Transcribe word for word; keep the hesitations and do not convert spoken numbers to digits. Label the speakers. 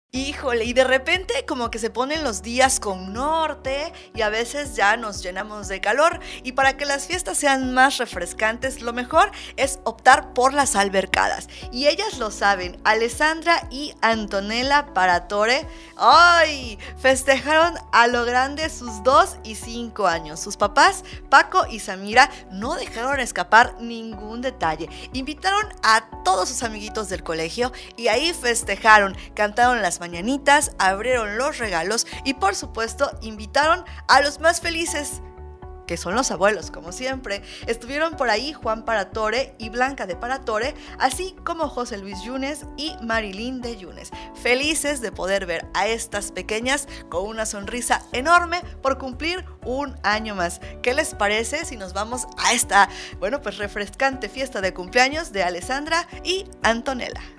Speaker 1: Híjole, y de repente como que se ponen los días con norte y a veces ya nos llenamos de calor. Y para que las fiestas sean más refrescantes, lo mejor es optar por las albercadas. Y ellas lo saben, Alessandra y Antonella Paratore, ¡ay! Festejaron a lo grande sus dos y cinco años. Sus papás, Paco y Samira, no dejaron escapar ningún detalle. Invitaron a todos sus amiguitos del colegio y ahí festejaron, cantaron las mañanitas, abrieron los regalos y por supuesto invitaron a los más felices, que son los abuelos, como siempre. Estuvieron por ahí Juan Paratore y Blanca de Paratore, así como José Luis Yunes y Marilyn de Yunes, felices de poder ver a estas pequeñas con una sonrisa enorme por cumplir un año más. ¿Qué les parece si nos vamos a esta, bueno, pues refrescante fiesta de cumpleaños de Alessandra y Antonella?